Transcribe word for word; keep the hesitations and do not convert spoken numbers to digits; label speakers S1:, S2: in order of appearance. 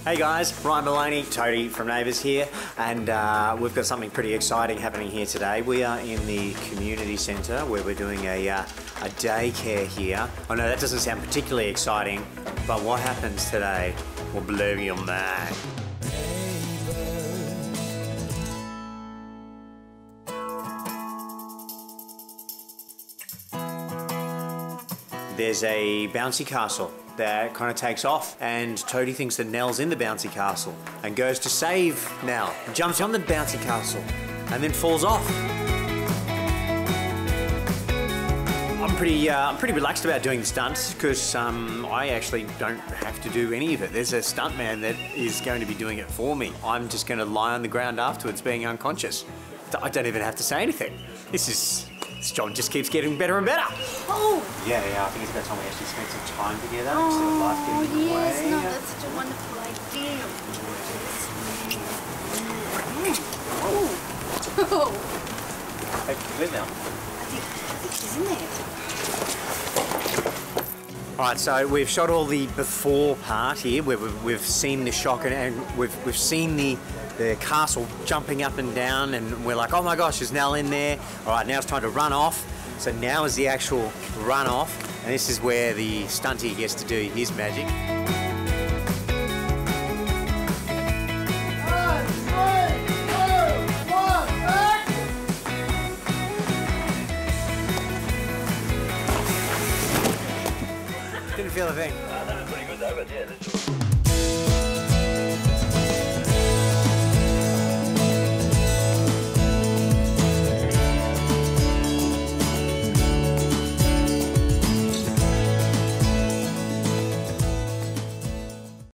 S1: Hey guys, Ryan Moloney, Toadie from Neighbours here, and uh, we've got something pretty exciting happening here today. We are in the community centre where we're doing a, uh, a daycare here. I know that doesn't sound particularly exciting, but what happens today will blow your mind. There's a bouncy castle that kind of takes off, and Toadie thinks that Nell's in the bouncy castle and goes to save Nell, and jumps on the bouncy castle and then falls off. I'm pretty, uh, I'm pretty relaxed about doing the stunts because um, I actually don't have to do any of it. There's a stuntman that is going to be doing it for me. I'm just going to lie on the ground afterwards being unconscious. I don't even have to say anything. This is... This job just keeps getting better and better.
S2: Oh!
S1: Yeah, yeah, I think it's about time we actually spend some time together
S2: Oh,
S1: instead of life getting in the
S2: yes,
S1: way.
S2: no, that's such a wonderful idea. Mm. Oh!
S1: Hey, live now.
S2: I think, I think she's in there.
S1: All right, so we've shot all the before part here, where we've, we've seen the shock and, and we've, we've seen the the castle jumping up and down, and we're like, oh my gosh, there's Nell in there. All right, now it's time to run off. So now is the actual run off, and this is where the stunty gets to do his magic.